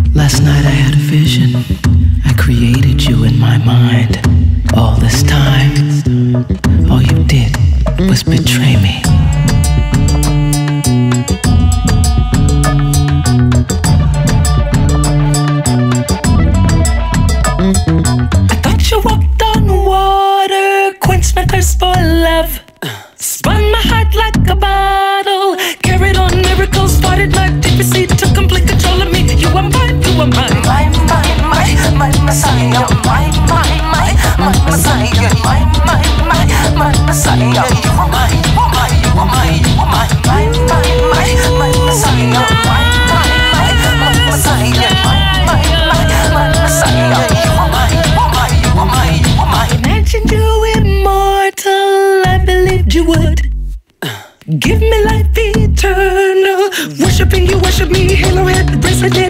Last night I had a vision. I created you in my mind. All this time, all you did was betray me. I thought you walked on water, quenched my thirst for love. Spun my heart like a bottle, carried on miracles, started my decency, took complete control of me. You are mine, you are mine. My Messiah, my Messiah, my Messiah. You are mine, you are mine, you are mine, you are mine. My Messiah, my Messiah, my Messiah. You are mine, you are mine, you are mine, you are mine. Imagined you immortal, I believed you would give me life eternal. Worshiping you, worship me, halo head, bracelet.